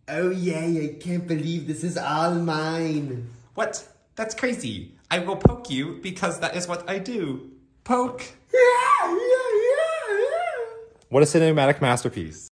Oh yay, I can't believe this is all mine. What? That's crazy. I will poke you because that is what I do. Poke. What a cinematic masterpiece.